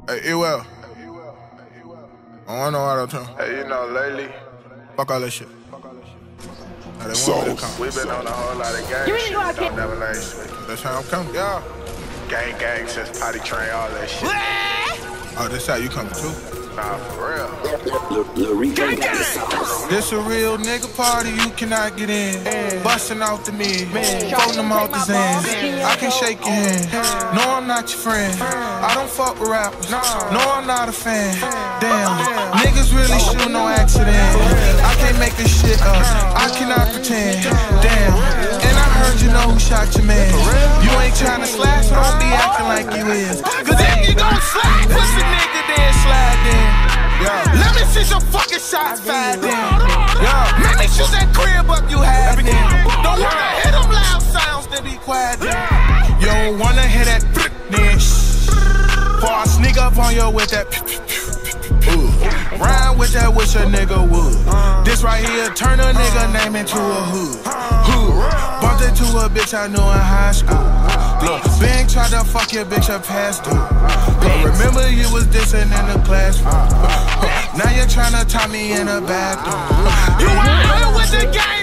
Hey, well. I don't know auto tune. Hey, you know, lately, Fuck all that shit. Now they want me to come. we been on a whole lot of gang shit. Don't never let shit. That's how I'm coming. Yeah. Gang, since potty train, all that shit. Oh, that's how you coming too? Nah, for real. This a real nigga party, you cannot get in. Bustin' out the mid, folding them out the Zans. I can shake your hand. No, I'm not your friend. I don't fuck with rappers. No, I'm not a fan. Damn, niggas really shoot no accident. I can't make this shit up. I cannot pretend. Damn, and I heard you know who shot your man. You ain't tryna slide, so don't be acting like you is. Cause if you gon' slide, pussy nigga, then slide then. Yeah. Let me see some fucking shots fired then. Yeah. Make me shoot that crib up you had then. Don't wanna hear them loud sounds, then be quiet then. You don't wanna hear that then shh. Before I sneak up on you with that rhyme with that, wish a nigga would. This right here turn a nigga name into a hood. Bumped into a bitch I knew in high school. Look, Bang tried to fuck your bitch up past due. Remember you was dissing in the classroom. Now you're trying to tie me in a bathroom. You ain't real with the game.